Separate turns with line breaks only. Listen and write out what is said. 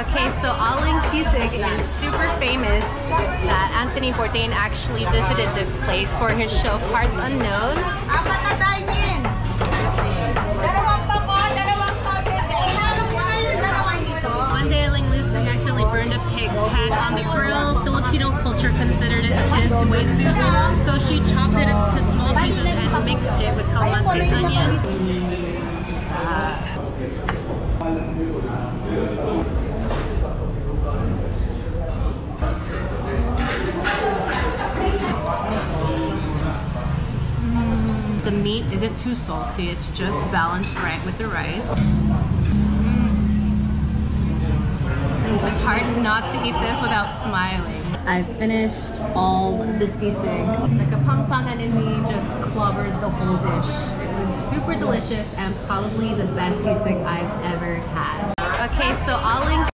Okay, so Aling Sisig is super famous that Anthony Bourdain actually visited this place for his show Parts Unknown.
Apat na dine-in. Dalawang bako, dalawang sote. Inalo mo na yung dalawang dito.
One day Aling Lucing accidentally burned a pig's head on the grill. Filipino culture considered it akin to waste food, so she chopped it into small pieces and mixed it with calamansi and onions. The meat isn't too salty, it's just balanced right with the rice. It's hard not to eat this without smiling. I finished all the sisig. Like a pampanga in me just clobbered the whole dish. It was super delicious and probably the best sisig I've ever had. Okay, so Aling